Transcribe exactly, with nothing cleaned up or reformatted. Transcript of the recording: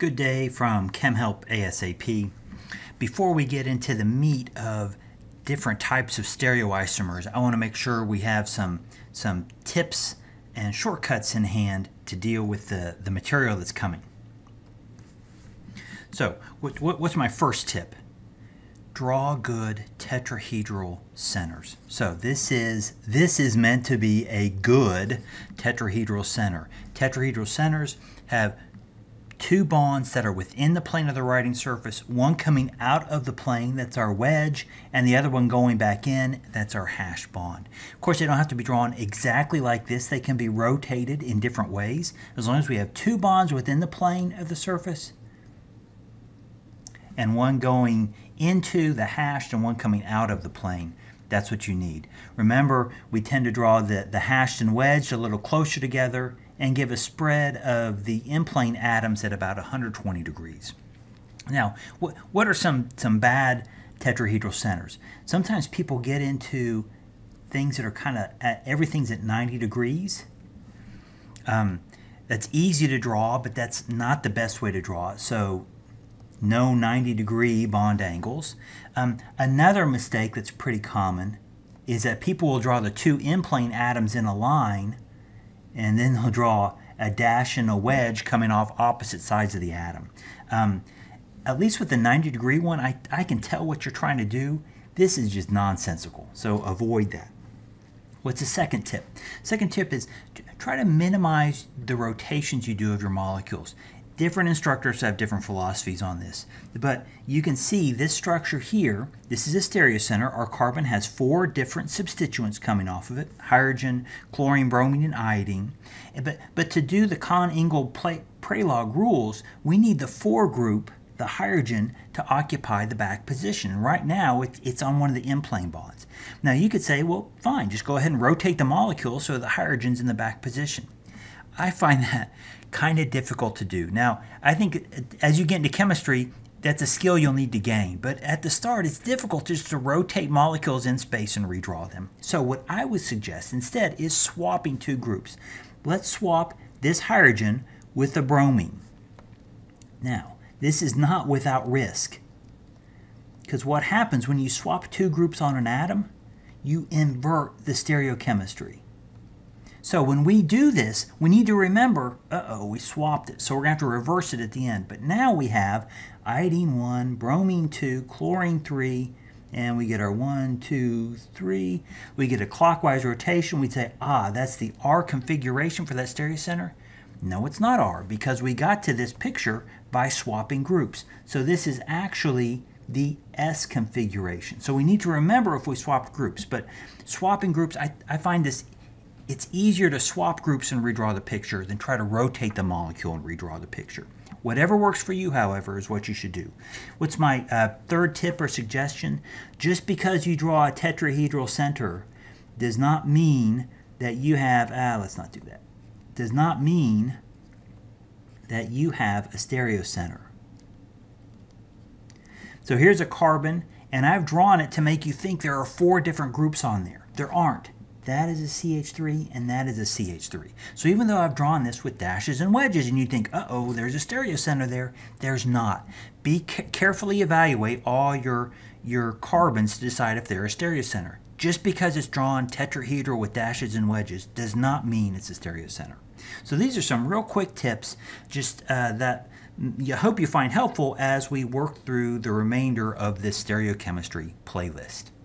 Good day from Chem Help ASAP. Before we get into the meat of different types of stereoisomers, I want to make sure we have some, some tips and shortcuts in hand to deal with the, the material that's coming. So, what, what, what's my first tip? Draw good tetrahedral centers. So this is this is meant to be a good tetrahedral center. Tetrahedral centers have two bonds that are within the plane of the writing surface, one coming out of the plane, that's our wedge, and the other one going back in, that's our hash bond. Of course, they don't have to be drawn exactly like this. They can be rotated in different ways. As long as we have two bonds within the plane of the surface and one going into the hashed and one coming out of the plane, that's what you need. Remember, we tend to draw the, the hashed and wedged a little closer together and give a spread of the in-plane atoms at about one hundred twenty degrees. Now, what, what are some, some bad tetrahedral centers? Sometimes people get into things that are kind of, at, everything's at ninety degrees. Um, that's easy to draw, but that's not the best way to draw it. So, no ninety degree bond angles. Um, another mistake that's pretty common is that people will draw the two in-plane atoms in a line, and then they'll draw a dash and a wedge coming off opposite sides of the atom. Um, at least with the ninety degree one, I, I can tell what you're trying to do. This is just nonsensical, so avoid that. What's the second tip? Second tip is try to minimize the rotations you do of your molecules. Different instructors have different philosophies on this, but you can see this structure here. This is a stereocenter. Our carbon has four different substituents coming off of it: hydrogen, chlorine, bromine, and iodine. But, but to do the Kohn-Ingold-Prelog rules, we need the four group, the hydrogen, to occupy the back position. Right now, it, it's on one of the in-plane bonds. Now, you could say, well, fine, just go ahead and rotate the molecule so the hydrogen's in the back position. I find that kind of difficult to do. Now, I think as you get into chemistry, that's a skill you'll need to gain. But at the start, it's difficult just to rotate molecules in space and redraw them. So what I would suggest instead is swapping two groups. Let's swap this hydrogen with the bromine. Now, this is not without risk, because what happens when you swap two groups on an atom, you invert the stereochemistry. So when we do this, we need to remember, uh-oh, we swapped it. So we're going to have to reverse it at the end. But now we have iodine one, bromine two, chlorine three, and we get our one, two, three. We get a clockwise rotation. We'd say, ah, that's the R configuration for that stereocenter. No, it's not R, because we got to this picture by swapping groups. So this is actually the S configuration. So we need to remember if we swapped groups. But swapping groups, I, I find this it's easier to swap groups and redraw the picture than try to rotate the molecule and redraw the picture. Whatever works for you, however, is what you should do. What's my uh, third tip or suggestion? Just because you draw a tetrahedral center does not mean that you have, ah, let's not do that, does not mean that you have a stereocenter. So here's a carbon, and I've drawn it to make you think there are four different groups on there. There aren't. That is a C H three, and that is a C H three. So even though I've drawn this with dashes and wedges, and you think, uh-oh, there's a stereocenter there, there's not. Be ca carefully evaluate all your, your carbons to decide if they're a stereocenter. Just because it's drawn tetrahedral with dashes and wedges does not mean it's a stereocenter. So these are some real quick tips just uh, that I hope you find helpful as we work through the remainder of this stereochemistry playlist.